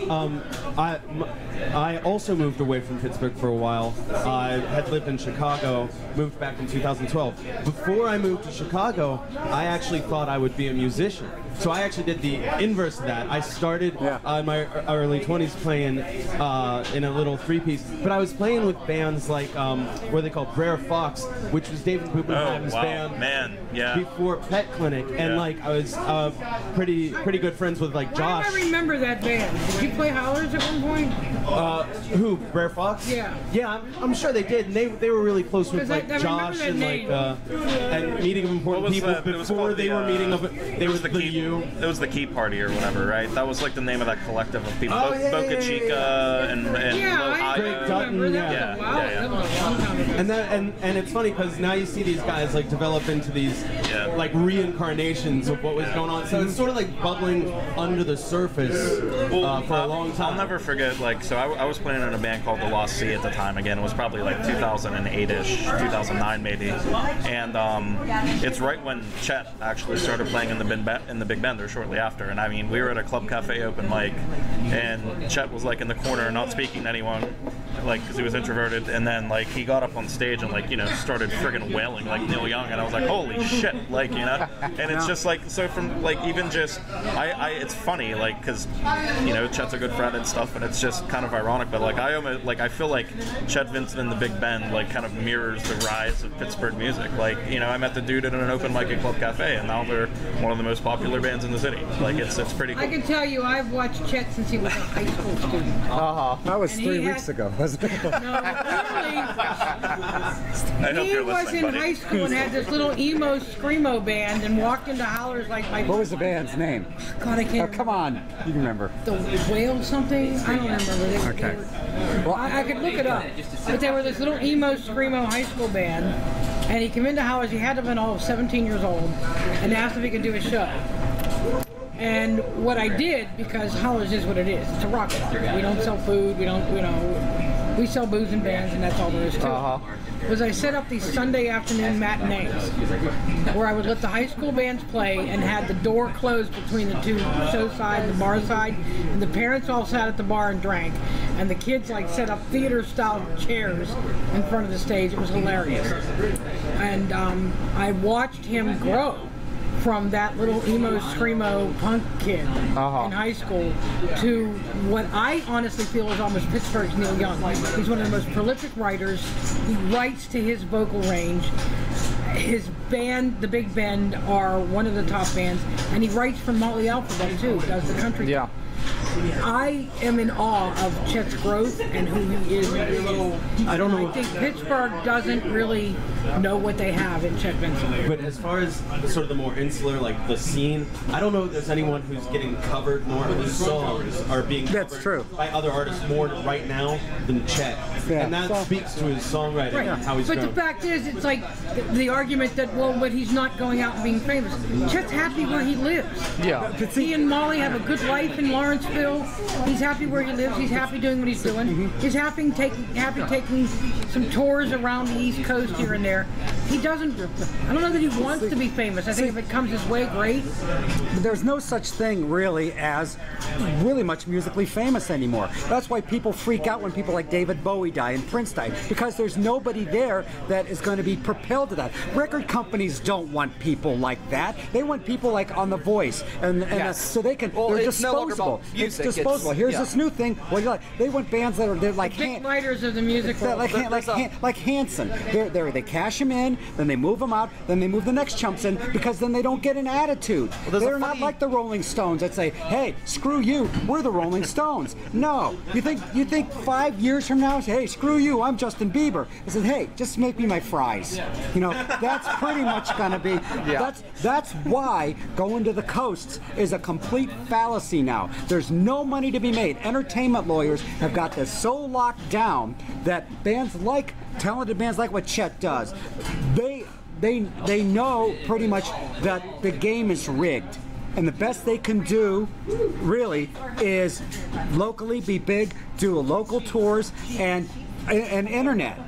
I also moved away from Pittsburgh for a while. I had lived in Chicago, moved back in 2012. Before I moved to Chicago, I actually thought I would be a musician. So I actually did the inverse of that. I started in my early 20s playing in a little 3-piece, but I was playing with bands like what they call Brer Fox, which was David Puppenheim's band. Man, yeah. Before Pet Clinic, and like I was pretty good friends with like Josh. Why do I remember that band? Did you play Howlers at one point? Who? Brer Fox? Yeah. Yeah, I'm sure they did. And they were really close with like Josh and like and meeting of important people before they were meeting of they were the U. It was the the Key Party or whatever, right? That was like the name of that collective of people. Boca Chica and Greg Dutton, and it's funny because now you see these guys like develop into these like reincarnations of what was going on. So it's sort of like bubbling under the surface for a long time. I'll never forget, like, so I was playing in a band called The Lost Sea at the time. Again, it was probably like 2008-ish, 2009 maybe. And it's right when Chet actually started playing in the Big Bender shortly after. And I mean, we were at a Club Cafe open mic, and Chet was like in the corner not speaking to anyone, like, because he was introverted. And then like he got up on stage and like, you know, started friggin' wailing like Neil Young, and I was like, holy shit, like, you know. And it's just like, so from like even just it's funny, like, because, you know, Chet's a good friend and stuff, and it's just kind of ironic, but like I feel like Chet Vincent and the Big Bend like kind of mirrors the rise of Pittsburgh music. Like, you know, I met the dude at an open mic at Club Cafe, and now they're one of the most popular bands in the city. Like, it's pretty cool. I can tell you, I've watched Chet since he was a high school student. That was 3 weeks ago, wasn't it? No, really. He was in high school and had this little emo screamo band and walked into hollers like my. What was the band's name? God, I can't. Oh, come on, you can remember. The Whale something? I don't remember. Okay. Well, I could look it up. But they were this little emo screamo high school band, and he came into hollers. He had to have been all 17 years old, and asked if he could do a show. And what I did, because Hollers is what it is, it's a rock club. We don't sell food, we sell booze and bands, and that's all there is to it. Was I set up these Sunday afternoon matinees where I would let the high school bands play and had the door closed between the two show side and the bar side, and the parents all sat at the bar and drank, and the kids like set up theater-style chairs in front of the stage. It was hilarious. And I watched him grow from that little emo screamo punk kid in high school to what I honestly feel is almost Pittsburgh's Neil Young. He's one of the most prolific writers. He writes to his vocal range. His band, the Big Bend, are one of the top bands, and he writes for Motley Alphabet too. Does the country? Yeah. I am in awe of Chet's growth and who he is. I don't know. I think Pittsburgh doesn't really know what they have in Chet Vincent. But as far as sort of the more insular, like the scene, I don't know if there's anyone who's getting covered more, whose songs are being covered by other artists more right now than Chet. Yeah. And that speaks to his songwriting and how he's grown. But the fact is, it's like the argument that, well, but he's not going out and being famous. Chet's happy where he lives. Yeah. He and Molly have a good life in Lawrenceville. He's happy where he lives. He's happy doing what he's doing. He's happy taking some tours around the East Coast here and there. He doesn't. I don't know that he wants to be famous. I think if it comes his way, great. There's no such thing really as really much musically famous anymore. That's why people freak out when people like David Bowie die and Prince die, because there's nobody there that is going to be propelled to that. Record companies don't want people like that. They want people like on The Voice, and so they can. Well, they're disposable. It's disposable. Here's this new thing. Well, they want bands that are like big writers of the music world. Like Hanson. They cash them in, then they move them out, then they move the next chumps in, because then they don't get an attitude. Well, they're not like the Rolling Stones that say, "Hey, screw you, we're the Rolling Stones." No, you think 5 years from now, "Hey, screw you, I'm Justin Bieber." I said, "Hey, just make me my fries." You know, that's pretty much gonna be. That's why going to the coasts is a complete fallacy now. There's no money to be made. Entertainment lawyers have got this so locked down that talented bands like what Chet does, they know pretty much that the game is rigged. And the best they can do, really, is locally be big, do local tours, and internet,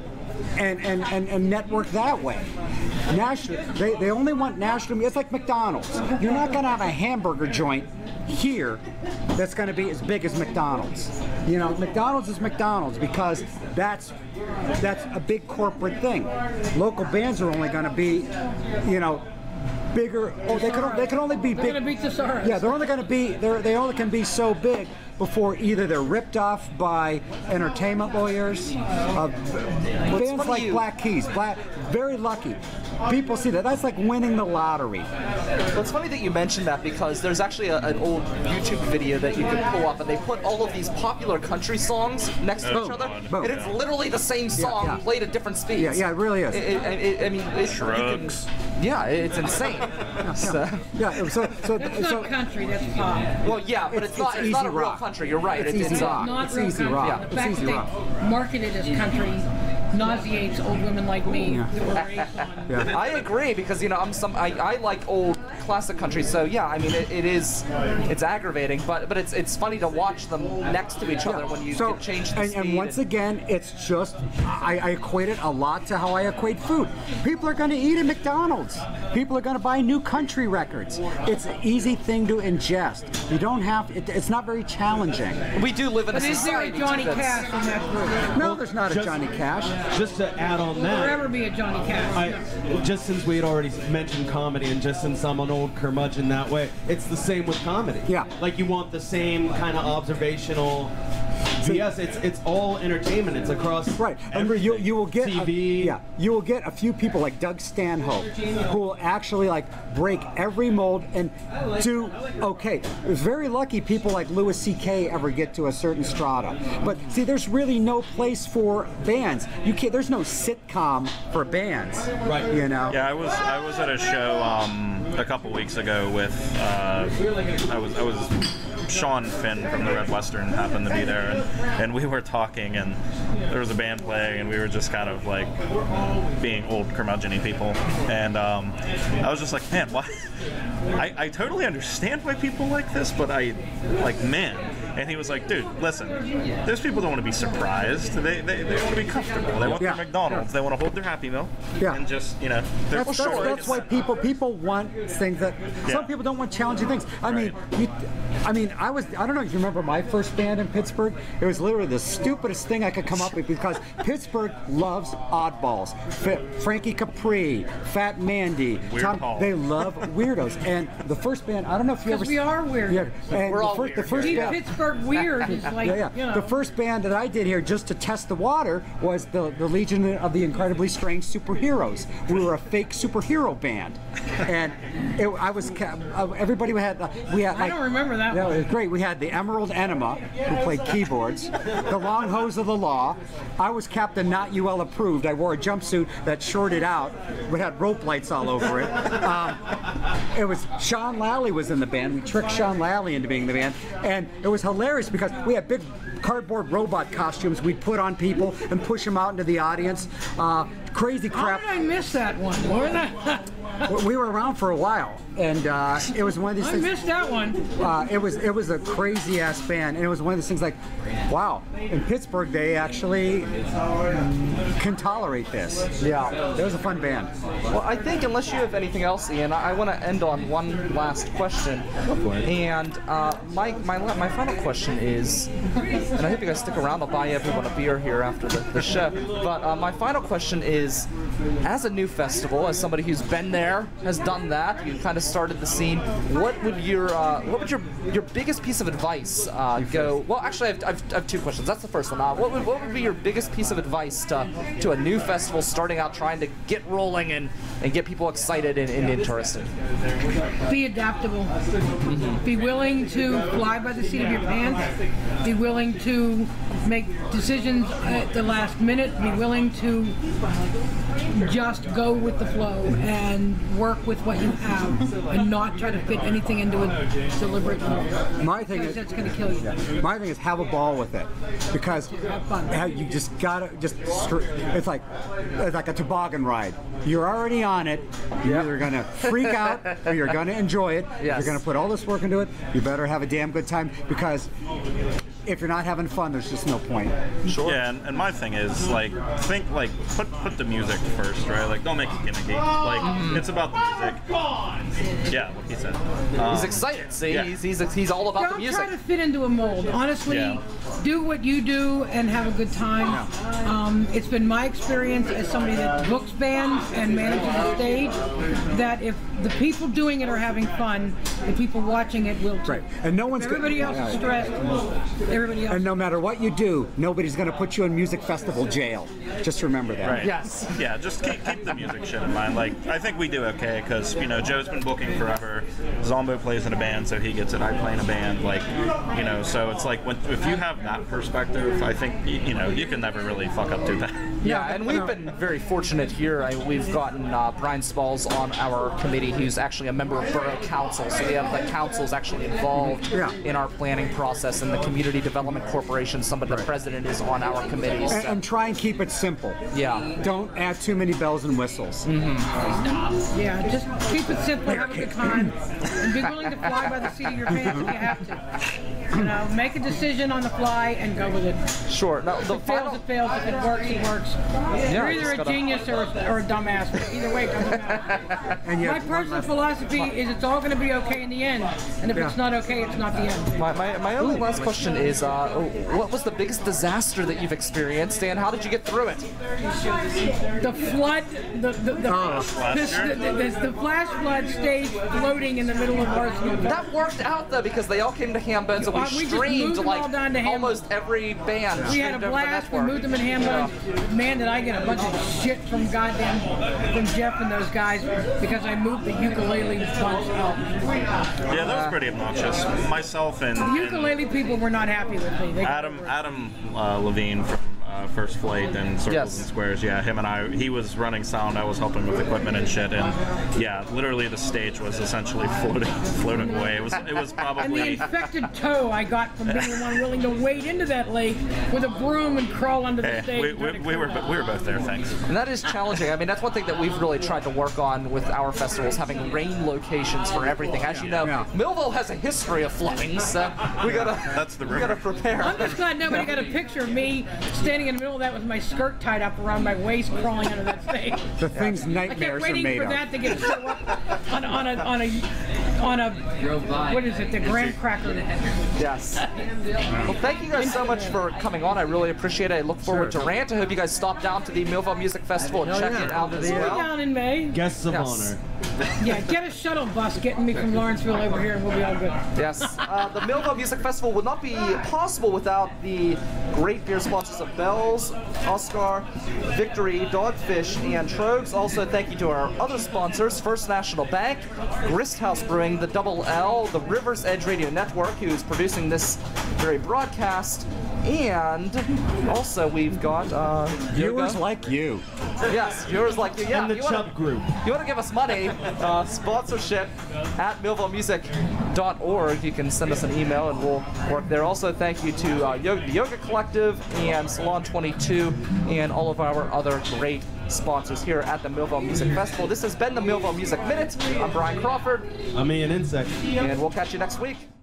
and network that way. National, they only want national. It's like McDonald's. You're not going to have a hamburger joint here that's going to be as big as McDonald's. You know, McDonald's is McDonald's because that's a big corporate thing. Local bands are only going to be, bigger. Oh, they can only be big. They're going to beat the stars. Yeah, they're only going to be. They only can be so big before either they're ripped off by entertainment lawyers. Bands like Black Keys, very lucky. People see that. That's like winning the lottery. Well, it's funny that you mentioned that because there's actually an old YouTube video that you can pull up, and they put all of these popular country songs next to each other, and it's literally the same song played at different speeds. Yeah, it really is. I mean, Shrugs. Yeah, it's insane. So That's not country, that's pop. well, yeah, but it's not a real rock. country. You're right. It's easy rock. Not It's real easy country. rock. The It's fact easy that rock. they market it as country nauseates old women like me who were raised on. I agree because I like old classic country, so yeah, I mean it's aggravating, but it's funny to watch them next to each other when you can change the speed. And once again, it's just I equate it a lot to how I equate food. People are going to eat at McDonald's. People are going to buy new country records. It's an easy thing to ingest. You don't have it's not very challenging. We do live in a But is there a society Johnny too that's- Cash in that group? No, there's not a Johnny Cash. Just to add on Will there that, ever be a Johnny Cash? just since we had already mentioned comedy, and just since I'm an old curmudgeon that way, it's the same with comedy. Yeah. Like you want the same kind of observational. So yes, it's all entertainment. It's across. Right. Remember, you will get TV. you will get a few people like Doug Stanhope who will actually like break every mold and do okay. It's very lucky people like Louis C.K. ever get to a certain strata. But see, there's really no place for bands. You can't. There's no sitcom for bands. Right. You know. Yeah, I was at a show a couple weeks ago with I was Sean Finn from the Red Western happened to be there, and we were talking, and there was a band playing, and we were just kind of like being old curmudgeon-y people, and I was just like, man, why? I totally understand why people like this, but man. And he was like, dude, listen, those people don't want to be surprised. They want to be comfortable. They want their McDonald's. They want to hold their Happy Meal. Yeah. And just, they're That's why people want things that some people don't want challenging things. I mean, I don't know if you remember my first band in Pittsburgh. It was literally the stupidest thing I could come up with because Pittsburgh loves oddballs. Frankie Capri, Fat Mandy, Weird Paul. They love weirdos. And the first band, I don't know if you ever. Because we are weird. Yeah, and We're all the weird. first band. Pittsburgh weird is like, The first band that I did here just to test the water was the Legion of the Incredibly Strange Superheroes. We were a fake superhero band, and everybody had I don't remember that Yeah, one. it was great. We had the Emerald Enema who played keyboards, the Long Hose of the Law. I was Captain Not UL approved. I wore a jumpsuit that shorted out. We had rope lights all over it. It was Sean Lally was in the band. We tricked Sean Lally into being the band, and it was hilarious because we had big cardboard robot costumes we'd put on people and push them out into the audience. Crazy How crap. did I miss that one? We were around for a while, and it was one of these I things. missed that one. It was a crazy ass band, and it was one of those things like, wow, in Pittsburgh they actually can tolerate this. Yeah, it was a fun band. Well, I think unless you have anything else, Ian, I want to end on one last question. And my final question is, and I hope you guys stick around. I'll buy everyone a beer here after the show. But my final question is, as a new festival, as somebody who's been there, has done that, you kind of started the scene. What would your biggest piece of advice go? Well, actually, I have two questions. That's the first one. What would be your biggest piece of advice to a new festival starting out, trying to get rolling and get people excited and interested? Be adaptable. Be willing to fly by the seat of your pants. Be willing to make decisions at the last minute. Be willing to just go with the flow and work with what you have and not try to fit anything into a deliberate mold. My thing is That's going to kill you. My thing is have a ball with it, because you just gotta it's like a toboggan ride. You're already on it. You're either gonna freak out or you're gonna enjoy it. Yes. You're gonna put all this work into it. You better have a damn good time, because if you're not having fun, there's just no point. Sure. Yeah, and my thing is put the music first, right? Like, don't make it gimmicky. Like, it's about the music. Yeah, what he said. He's excited. See, yeah. he's all about the Don't music. try to fit into a mold. Honestly, do what you do and have a good time. It's been my experience as somebody that books bands and manages a stage that if the people doing it are having fun, the people watching it will too. Right. And no one's Everybody else is stressed. Everybody else. And no matter what you do, nobody's gonna put you in music festival jail. Just remember that. Right. Yes. Yeah, just keep the music shit in mind. Like, I think we do okay because, Joe's been booking forever. Zombo plays in a band, so he gets it. I play in a band. Like, so it's like if you have that perspective, I think you know you can never really fuck up too bad. Yeah, and we've been very fortunate here. We've gotten Brian Spalls on our committee, who's actually a member of Borough Council, so we have the councils actually involved in our planning process, and the Community Development Corporation, somebody the president is on our committees. And try and keep it simple. Yeah. Don't add too many bells and whistles. Yeah, just keep it simple, have a good time, and be willing to fly by the seat of your pants if you have to. You know, make a decision on the fly and go with it. Sure. Now, If it fails, it fails. If it works, it works. You're either a genius or a dumbass. But either way, it doesn't matter. My personal philosophy is it's all going to be okay in the end. And if it's not okay, it's not the end. My only last question is, what was the biggest disaster that you've experienced, and how did you get through it? The flood, the flash flood stayed floating in the middle of Lawrneceville. That worked out, though, because they all came to Ham-Bones, and we just streamed moved them like all down to Ham-Bones. almost every band. We had a blast. We moved them in Ham-Bones. Man, did I get a bunch of shit from Jeff and those guys because I moved the ukulele bunch out. Yeah, that was pretty obnoxious. Myself and The ukulele people were not happy with me. Adam Levine from First Flight and Circles and Squares. Yeah, him and I. He was running sound. I was helping with equipment and shit. And yeah, literally the stage was essentially floating away. It was probably. And the infected toe I got from being the one willing to wade into that lake with a broom and crawl under the stage. We were both there. Thanks. And that is challenging. I mean, that's one thing that we've really tried to work on with our festivals, having rain locations for everything. As you know, Millvale has a history of flooding, so we gotta prepare. I'm just glad nobody got a picture of me standing in the middle of that with my skirt tied up around my waist, crawling under that stage. The things nightmares are made of. I kept waiting for that to get show up on a what is it? The graham cracker. Yes. Well, thank you guys so much for coming on. I really appreciate it. I look forward to Rant. I hope you guys stop down to the Millvale Music Festival and check it out as well. Down in May. Guests of honor. Yeah, get a shuttle bus getting me from Lawrenceville over here, and we'll be all good. Yes. The Millvale Music Festival would not be possible without the great beer sponsors of Bell's, Oscar, Victory, Dogfish, and Trogs. Also, thank you to our other sponsors, First National Bank, Grist House Brewing, the Double L, the River's Edge Radio Network, who's producing this very broadcast, and also we've got viewers like you. Yes, viewers like you. Yeah, and the Chubb Group. You want to give us money, sponsorship at millvalemusic.org. You can send us an email and we'll work there. Also, thank you to Yoga Collective and Salon 22 and all of our other great sponsors here at the Millvale Music Festival. This has been the Millvale Music Minute. I'm Brian Crawford. I'm Ian Insect. And we'll catch you next week.